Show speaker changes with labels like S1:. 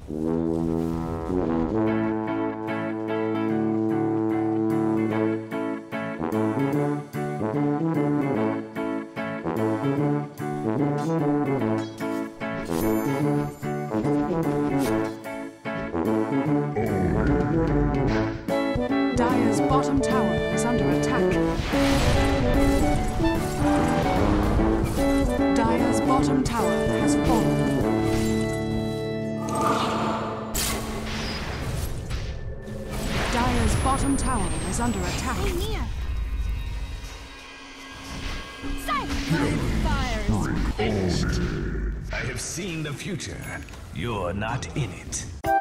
S1: Dire's bottom tower is under attack. Dire's bottom tower has fallen. Dire's bottom tower is under attack.
S2: Fire is quenched.
S3: I have seen the future. You're not in it.